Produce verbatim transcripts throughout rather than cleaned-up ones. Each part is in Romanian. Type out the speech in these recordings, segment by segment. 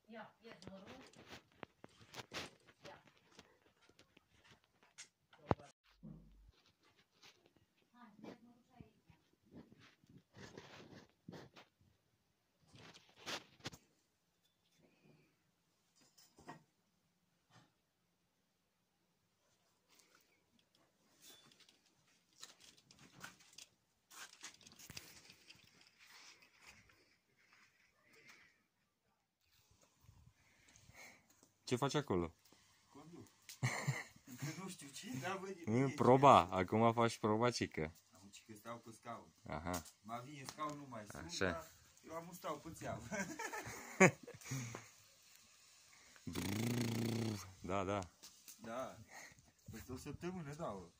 Ia, ia numărul. Ia. Hai, ia numărul și aici. Ce faci acolo? Conduc. Nu știu ce, dar văd. Proba, acum faci proba, cică. Am că stau pe scaun. Aha. Mă vine scaun, nu mai sunt, Așa. dar eu am un stau pe țeavă. Da, da. Da. Peste o săptămână, două.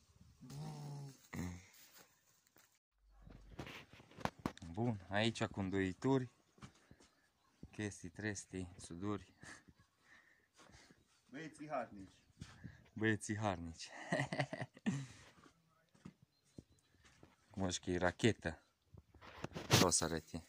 Bun, aici conduituri, chestii, trestii, suduri, Băieții harnici. băieții harnici. Cum aș că e rachetă. O să arăti.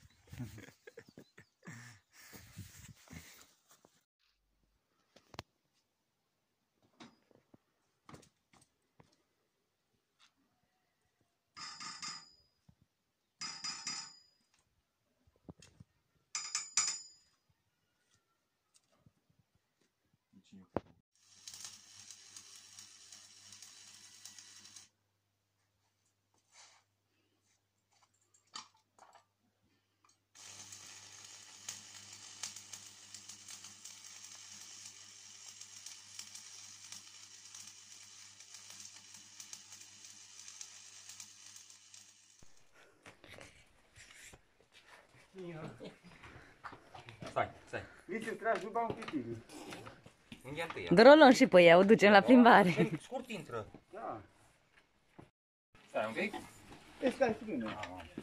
Stai, stai. Nici îți tragi după un pitic. Unde întâia? Doar o luăm și pe ea, o ducem la plimbare. Scurt intră. Da. Stai un pic. E, stai frână.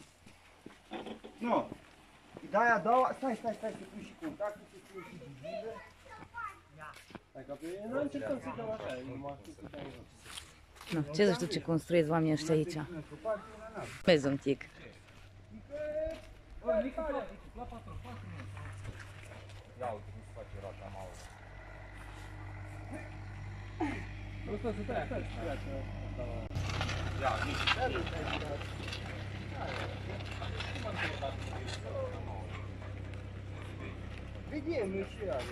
Nu. De-aia a doua, stai, stai, stai, să pui și contactul, să pui și vigilă. Stai, că pe noi încercăm să dăm așa, numai să dai jos. Nu, ce să știu ce construiesc oamenii ăștia aici. Vezi un tic. La patru, patru. Ia uite cum se face roata maură. Stai, stai, stai, stai. Ia, nici. Vedem, nu și are.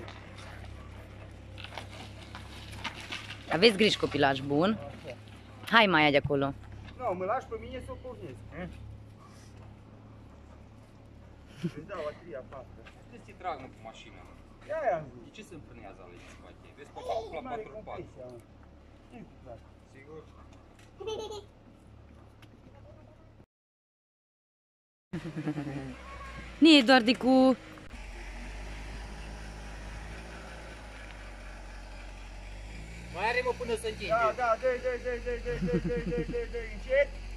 Aveți grijă, copilaj bun. Hai, Maia, de acolo. Nu, mă lași pe mine să o pornesc. Îți dau bateria pe asta. Trebuie să-i trag cu mașină. De-aia am zis. De ce se împrânează alea în spate? Vezi pe acolo la patru patru. Sigur? Nu e doar de cu... Mai are mă până să închide. Da, da, dă-i, dă-i, dă-i, dă-i, dă-i, dă-i, dă-i, dă-i, dă-i, încet.